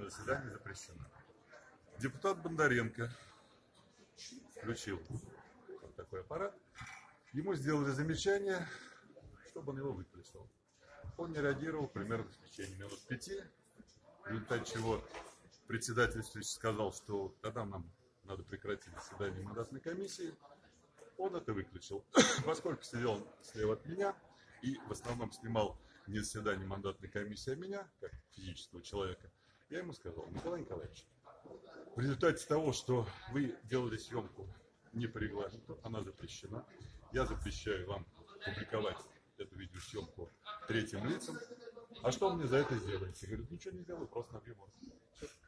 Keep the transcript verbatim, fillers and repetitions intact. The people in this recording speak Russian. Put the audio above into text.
на заседании запрещено. Депутат Бондаренко включил вот такой аппарат. Ему сделали замечание, чтобы он его выключил. Он не реагировал примерно в течение минут пяти, в результате чего председатель сказал, что тогда нам надо прекратить заседание мандатной комиссии. Он это выключил. Поскольку сидел он слева от меня и в основном снимал не заседание мандатной комиссии, а меня, как физического человека, я ему сказал: Николай Николаевич, в результате того, что вы делали съемку не по регламенту, она запрещена, я запрещаю вам публиковать эту видеосъемку третьим лицам. А что вы мне за это сделаете? Говорит, ничего не сделаю, просто набью морду.